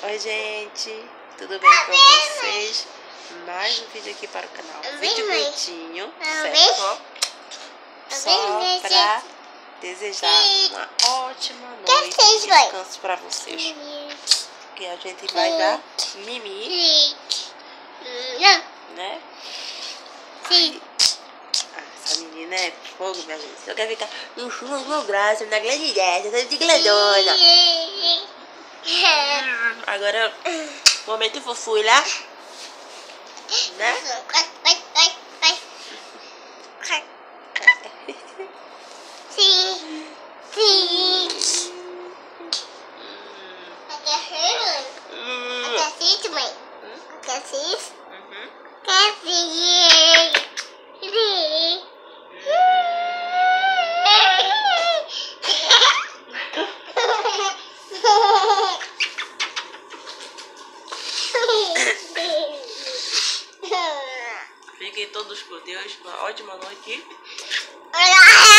Oi, gente, tudo bem com vocês? Mais um vídeo aqui para o canal. Vídeo curtinho, certo? Só para desejar uma ótima noite de descanso para vocês. Que a gente vai dar mimi, né? Sim. Essa menina é fogo, minha gente. Só quer ficar no fundo do braço, na grande dessa, toda de gladona. Agora, momento fofura, né? Sim. Quer assistir, mãe? Quer assistir? Quer assistir? Fiquem todos com Deus, uma ótima noite.